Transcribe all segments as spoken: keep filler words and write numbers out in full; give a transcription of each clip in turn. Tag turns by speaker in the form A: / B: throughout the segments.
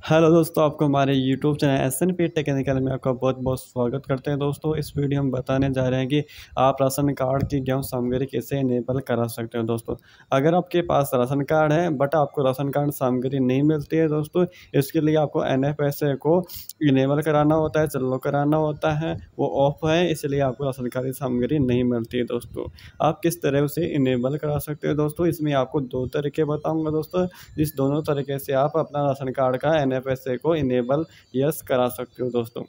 A: Hello दोस्तों, आपको हमारे YouTube channel S N P technical में आपका बहुत बहुत स्वागत करते हैं। दोस्तों, इस वीडियो में बताने जा रहे हैं कि आप राशन कार्ड की गेहूं सामग्री कैसे इनेबल करा सकते हो। दोस्तों, अगर आपके पास राशन कार्ड है बट आपको राशन कार्ड सामग्री नहीं मिलती है दोस्तों, इसके लिए आपको एन एफ एस ए को इनेबल कराना होता है, चालू कराना होता है। वो ऑफ है, इसलिए आपको राशन कार्ड की सामग्री नहीं मिलती है। दोस्तों, आप किस तरह उसे इनेबल करा सकते हो। दोस्तों, इसमें आपको दो तरीके बताऊँगा। दोस्तों, इस दोनों तरीके से आप अपना राशन कार्ड का एन एफ एस ए को इनेबल यस करा सकते हो। दोस्तों,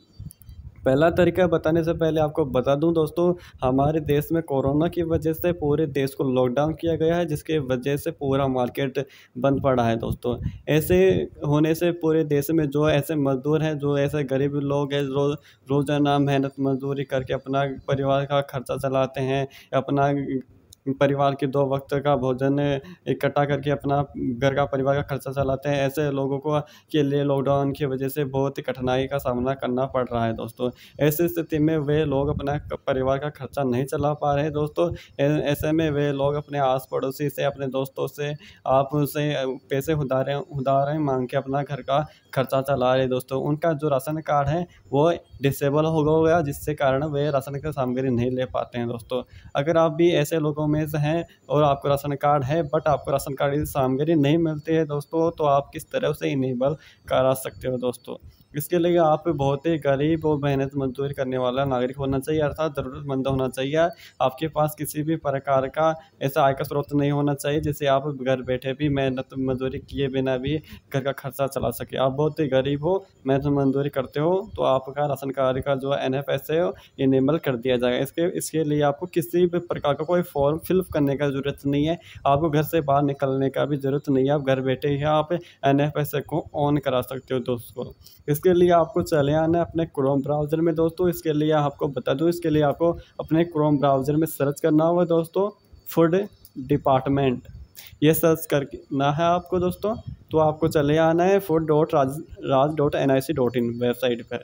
A: पहला तरीका बताने से पहले आपको बता दूं दोस्तों, हमारे देश में कोरोना की वजह से पूरे देश को लॉकडाउन किया गया है, जिसके वजह से पूरा मार्केट बंद पड़ा है। दोस्तों, ऐसे होने से पूरे देश में जो ऐसे मजदूर हैं, जो ऐसे गरीब लोग हैं, रोज रोजाना मेहनत मजदूरी करके अपना परिवार का खर्चा चलाते हैं, अपना परिवार के दो वक्त का भोजन इकट्ठा करके अपना घर का परिवार का खर्चा चलाते हैं, ऐसे लोगों को के लिए लॉकडाउन की वजह से बहुत ही कठिनाई का सामना करना पड़ रहा है। दोस्तों, ऐसी स्थिति में वे लोग अपना परिवार का खर्चा नहीं चला पा रहे हैं। दोस्तों, ऐसे में वे लोग अपने आस पड़ोसी से, अपने दोस्तों से आप उनसे पैसे उधारे उधार मांग के अपना घर का खर्चा चला रहे। दोस्तों, उनका जो राशन कार्ड है वो डिसेबल हो गया, जिससे कारण वे राशन की सामग्री नहीं ले पाते हैं। दोस्तों, अगर आप भी ऐसे लोगों में से हैं और आपको राशन कार्ड है बट आपको राशन कार्ड की सामग्री नहीं मिलती है दोस्तों, तो आप किस तरह से इनेबल करा सकते हो। दोस्तों, इसके लिए आप बहुत ही गरीब और मेहनत मजदूरी करने वाला नागरिक होना चाहिए, अर्थात ज़रूरतमंद होना चाहिए। आपके पास किसी भी प्रकार का ऐसा आय का स्रोत नहीं होना चाहिए जिससे आप घर बैठे भी मेहनत मजदूरी किए बिना भी घर का खर्चा चला सके। आप बहुत ही गरीब हो, मेहनत मजदूरी करते हो, तो आपका राशन कार्ड का जो एन एफ एस है इनेबल कर दिया जाएगा। इसके इसके लिए आपको किसी भी प्रकार का कोई फॉर्म फिल करने का ज़रूरत नहीं है, आपको घर से बाहर निकलने का भी ज़रूरत नहीं है। आप घर बैठे ही आप एन एफ एस को ऑन करा सकते हो। दोस्तों, इसके लिए आपको चले आना है अपने क्रोम ब्राउज़र में। दोस्तों, इसके लिए आपको बता दूं, इसके लिए आपको अपने क्रोम ब्राउज़र में सर्च करना होगा। दोस्तों, फूड डिपार्टमेंट ये सर्च करना है आपको। दोस्तों, तो आपको चले आना है food dot Raj Raj dot N I C dot in website पर।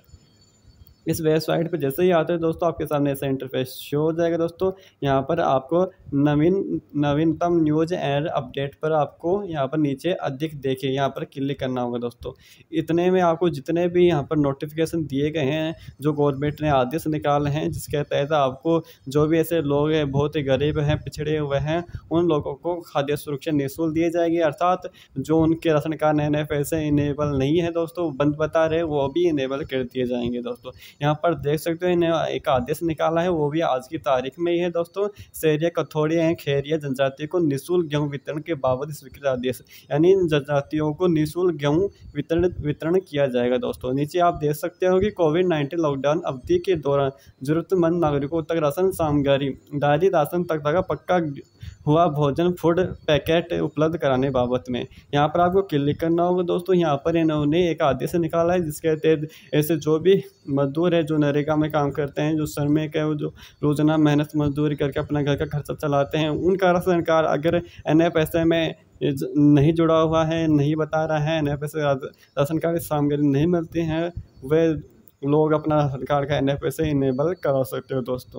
A: इस वेबसाइट पर जैसे ही आते हैं दोस्तों, आपके सामने ऐसा इंटरफेस शो हो जाएगा। दोस्तों, यहाँ पर आपको नवीन नवीनतम न्यूज़ एंड अपडेट पर आपको यहाँ पर नीचे अधिक देखिए, यहाँ पर क्लिक करना होगा। दोस्तों, इतने में आपको जितने भी यहाँ पर नोटिफिकेशन दिए गए हैं, जो गवर्नमेंट ने आदेश निकाले हैं, जिसके तहत आपको जो भी ऐसे लोग हैं, बहुत ही गरीब हैं, पिछड़े हुए हैं, उन लोगों को खाद्य सुरक्षा निःशुल्क दिए जाएगी। अर्थात जो उनके ration card N F S A enable नहीं है दोस्तों, बंद बता रहे, वो भी इनेबल कर दिए जाएंगे। दोस्तों, यहाँ पर देख सकते हो इन्हें एक आदेश निकाला है, वो भी आज की तारीख में ही है। दोस्तों, शहरिया कथोड़िया एवं खैरिया जनजाति को निःशुल्क गेहूं वितरण के बाबत स्वीकृत आदेश, यानी इन जनजातियों को निःशुल्क गेहूं वितरण वितरण किया जाएगा। दोस्तों, नीचे आप देख सकते हो कि कोविड नाइन्टीन लॉकडाउन अवधि के दौरान जरूरतमंद नागरिकों तक राशन सामग्री दादी राशन तक का पक्का हुआ भोजन फूड पैकेट उपलब्ध कराने बाबत में यहाँ पर आपको क्लिक करना होगा। दोस्तों, यहाँ पर इन्होंने एक आदेश निकाला है, जिसके तहत ऐसे जो भी मजदूर है, जो नरेगा में काम करते हैं, जो श्रमिक है, जो रोजाना मेहनत मजदूरी करके अपना घर का खर्चा चलाते हैं, उनका राशन कार्ड अगर एन एफ एस ए में नहीं जुड़ा हुआ है, नहीं बता रहा है, N F S A ration card सामग्री नहीं मिलती हैं, वे लोग अपना राशन कार्ड का N F S A enable करा सकते हो। दोस्तों,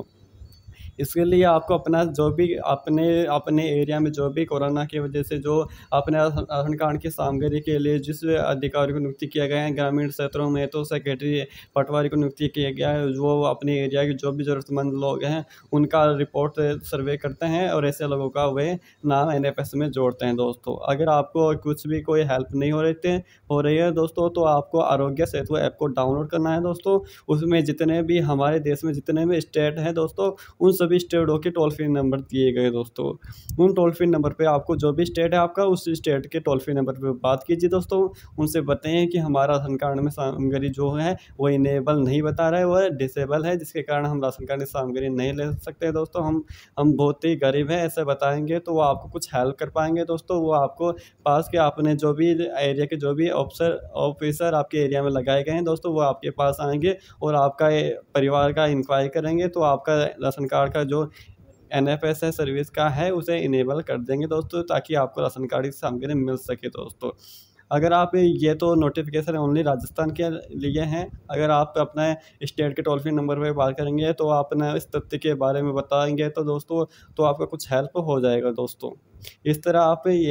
A: इसके लिए आपको अपना जो भी अपने अपने एरिया में जो भी कोरोना की वजह से जो अपने राशन कार्ड की सामग्री के लिए जिस अधिकारी को नियुक्ति किया गया है, ग्रामीण क्षेत्रों में तो सेक्रेटरी पटवारी को नियुक्ति किया गया है, जो अपने एरिया के जो भी ज़रूरतमंद लोग हैं उनका रिपोर्ट सर्वे करते हैं और ऐसे लोगों का वे नाम एन एफ एस में जोड़ते हैं। दोस्तों, अगर आपको कुछ भी कोई हेल्प नहीं हो रही थे हो रही है दोस्तों, तो आपको आरोग्य सेतु ऐप को डाउनलोड करना है। दोस्तों, उसमें जितने भी हमारे देश में जितने भी स्टेट हैं दोस्तों, उन सभी स्टेटों के टोल फ्री नंबर दिए गए। दोस्तों, उन टोल फ्री नंबर पे आपको जो भी स्टेट है आपका, उस स्टेट के टोल फ्री नंबर पे बात कीजिए। दोस्तों, उनसे बताइए कि हमारा राशन कार्ड में सामग्री जो है वो इनेबल नहीं बता रहा है, वो डिसेबल है, जिसके कारण हम राशन कार्ड की सामग्री नहीं ले सकते। दोस्तों, हम हम बहुत ही गरीब हैं, ऐसे बताएंगे तो वो आपको कुछ हेल्प कर पाएंगे। दोस्तों, वो आपको पास के आपने जो भी एरिया के जो भी ऑफिसर ऑफिसर आपके एरिया में लगाए गए हैं दोस्तों, वो आपके पास आएंगे और आपका परिवार का इंक्वायरी करेंगे, तो आपका राशन कार्ड का जो N F S A service का है उसे इनेबल कर देंगे दोस्तों, ताकि आपको राशन कार्ड की सामग्री मिल सके। दोस्तों, अगर आप ये तो नोटिफिकेशन ओनली राजस्थान के लिए हैं, अगर आप अपना स्टेट के टोल फ्री नंबर पर बात करेंगे तो आप अपना इस तथ्य के बारे में बताएंगे तो दोस्तों तो आपका कुछ हेल्प हो जाएगा। दोस्तों, इस तरह आप ये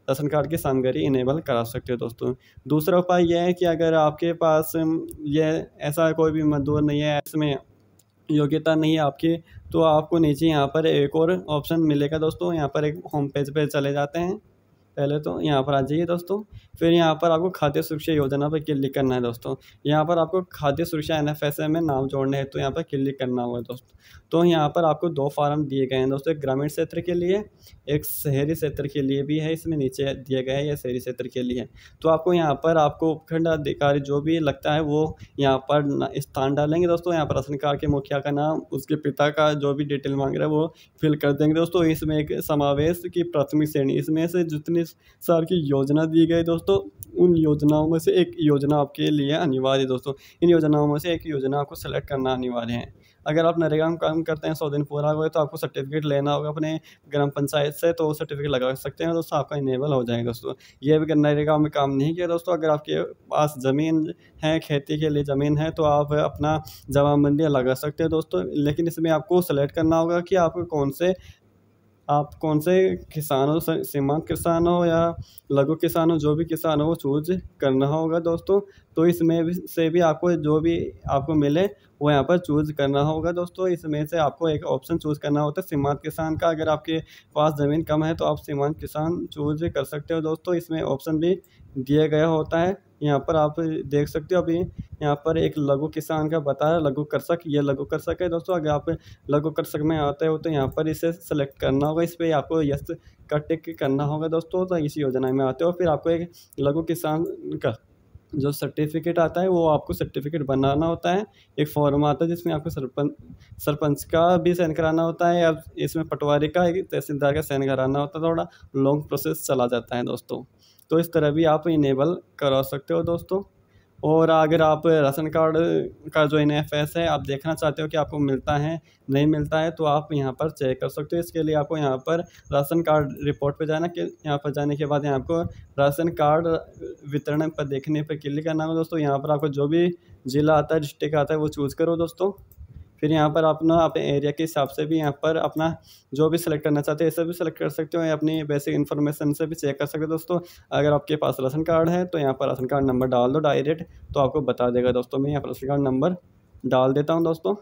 A: राशन कार्ड की सामग्री इनेबल करा सकते हो दोस्तों। दूसरा उपाय यह है कि अगर आपके पास ये ऐसा कोई भी मजदूर नहीं है, इसमें योग्यता नहीं है आपकी, तो आपको नीचे यहाँ पर एक और ऑप्शन मिलेगा दोस्तों। यहाँ पर एक होम पेज पे चले जाते हैं, पहले तो यहाँ पर आ जाइए दोस्तों। फिर यहाँ पर आपको खाद्य सुरक्षा योजना पर क्लिक करना है दोस्तों। यहाँ पर आपको खाद्य सुरक्षा एन एफ एस ए में नाम जोड़ने हैं, तो यहाँ पर क्लिक करना होगा दोस्तों। तो यहाँ पर आपको दो फार्म दिए गए हैं दोस्तों, एक ग्रामीण क्षेत्र के लिए, एक शहरी क्षेत्र के लिए भी है, इसमें नीचे दिए गए हैं, यह शहरी क्षेत्र के लिए। तो आपको यहाँ पर आपको उपखंड अधिकारी जो भी लगता है वो यहाँ पर स्थान डालेंगे दोस्तों। यहाँ पर राशन कार्ड के मुखिया का नाम, उसके पिता का जो भी डिटेल मांग रहा है वो फिल कर देंगे दोस्तों। इसमें एक समावेश की प्राथमिक श्रेणी, इसमें से जितनी साल की योजना दी गई दोस्तों, उन योजनाओं में से एक योजना आपके लिए अनिवार्य है दोस्तों। इन योजनाओं में से एक योजना आपको सेलेक्ट करना अनिवार्य है। अगर आप नरेगा में काम करते हैं, सौ दिन पूरा हुए, तो आपको सर्टिफिकेट लेना होगा अपने ग्राम पंचायत से, तो वो सर्टिफिकेट लगा सकते हैं दोस्तों, आपका इनेबल हो जाएगा दोस्तों। ये भी नरेगा में काम नहीं किया दोस्तों, अगर आपके पास ज़मीन है, खेती के लिए ज़मीन है, तो आप अपना जमाबंदी लगा सकते हैं दोस्तों। लेकिन इसमें आपको सेलेक्ट करना होगा कि आपको कौन से आप कौन से किसान हो, सीमांत किसान हो या लघु किसान हो, जो भी किसान हो वो चूज करना होगा दोस्तों। तो इसमें भी से भी आपको जो भी आपको मिले वो यहाँ पर चूज़ करना होगा दोस्तों। इसमें से आपको एक ऑप्शन चूज़ करना होता है सीमांत किसान का। अगर आपके पास ज़मीन कम है तो आप सीमांत किसान चूज़ कर सकते हो दोस्तों। इसमें ऑप्शन भी दिया गया होता है, यहाँ पर आप देख सकते हो। अभी यहाँ पर एक लघु किसान का बता रहा है, लघु कृषक, ये लघु कृषक है दोस्तों। अगर आप लघु कृषक में आते हो तो यहाँ पर इसे सेलेक्ट करना होगा, इस पर आपको यस का टिक करना होगा दोस्तों। तो इस योजना में आते हो, फिर आपको एक लघु किसान का जो सर्टिफिकेट आता है वो आपको सर्टिफिकेट बनाना होता है। एक फॉर्म आता है जिसमें आपको सरपंच सरपंच का भी साइन कराना होता है, या इसमें पटवारी का, एक तहसीलदार का साइन कराना होता है। थोड़ा लॉन्ग प्रोसेस चला जाता है दोस्तों। तो इस तरह भी आप इनेबल करा सकते हो दोस्तों। और अगर आप राशन कार्ड का जो एन एफ एस है आप देखना चाहते हो कि आपको मिलता है नहीं मिलता है, तो आप यहाँ पर चेक कर सकते हो। इसके लिए आपको यहाँ पर राशन कार्ड रिपोर्ट पे जाना, कि यहाँ पर जाने के बाद यहाँ आपको राशन कार्ड वितरण पर देखने पर क्लिक करना होगा दोस्तों। यहाँ पर आपको जो भी ज़िला आता है, डिस्ट्रिक्ट आता है, वो चूज़ करो दोस्तों। फिर यहाँ पर अपना अपने एरिया के हिसाब से भी यहाँ पर अपना जो भी सिलेक्ट करना चाहते हैं ऐसे भी सिलेक्ट कर सकते हो, या अपनी बेसिक इन्फॉर्मेशन से भी चेक कर सकते हो दोस्तों। अगर आपके पास राशन कार्ड है तो यहाँ पर राशन कार्ड नंबर डाल दो डायरेक्ट, तो आपको बता देगा दोस्तों। मैं यहाँ पर राशन कार्ड नंबर डाल देता हूँ दोस्तों।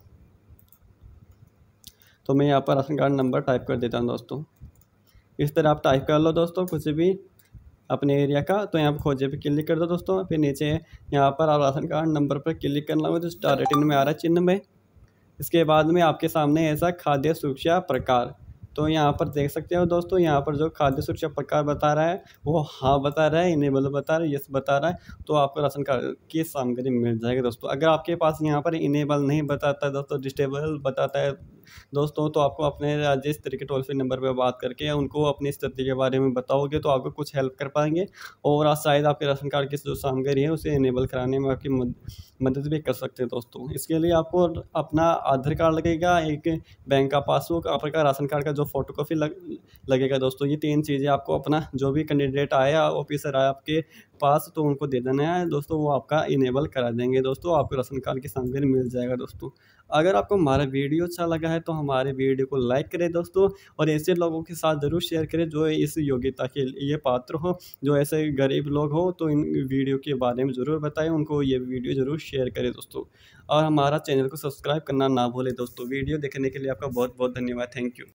A: तो मैं यहाँ पर राशन कार्ड नंबर टाइप कर देता हूँ दोस्तों। इस तरह आप टाइप कर लो दोस्तों कुछ भी अपने एरिया का। तो यहाँ पर खोजे पे क्लिक कर दो दोस्तों। फिर नीचे यहाँ पर आप राशन कार्ड नंबर पर क्लिक करना होगा, जो स्टार रेटिंग में आ रहा है चिन्ह में। इसके बाद में आपके सामने ऐसा खाद्य सुरक्षा प्रकार, तो यहाँ पर देख सकते हो दोस्तों। यहाँ पर जो खाद्य सुरक्षा प्रकार बता रहा है वो हाँ बता रहा है, इनेबल बता रहा है, यस बता रहा है, तो आपको राशन कार्ड की सामग्री मिल जाएगी दोस्तों। अगर आपके पास यहाँ पर इनेबल नहीं बताता है दोस्तों, डिसेबल बताता है दोस्तों, तो आपको अपने राज्य स्तर के टोल फ्री नंबर पर बात करके उनको अपनी स्थिति के बारे में बताओगे तो आपको कुछ हेल्प कर पाएंगे, और आज शायद आपके राशन कार्ड की जो सामग्री है उसे इनेबल कराने में आपकी मदद भी कर सकते हैं दोस्तों। इसके लिए आपको अपना आधार कार्ड लगेगा, एक बैंक का पासबुक, आपका राशन कार्ड का जो फोटोकॉपी लग, लगेगा दोस्तों। ये तीन चीज़ें आपको अपना जो भी कैंडिडेट आया, ऑफिसर आया आपके पास, तो उनको दे देना है दोस्तों। वो आपका इनेबल करा देंगे दोस्तों, आपको राशन कार्ड की सामग्री मिल जाएगा दोस्तों। अगर आपको हमारा वीडियो अच्छा लगा है तो हमारे वीडियो को लाइक करें दोस्तों, और ऐसे लोगों के साथ ज़रूर शेयर करें जो इस योग्यता के लिए पात्र हो, जो ऐसे गरीब लोग हो, तो इन वीडियो के बारे में ज़रूर बताएं उनको, ये वीडियो ज़रूर शेयर करें दोस्तों। और हमारा चैनल को सब्सक्राइब करना ना भूलें दोस्तों। वीडियो देखने के लिए आपका बहुत बहुत धन्यवाद। Thank you.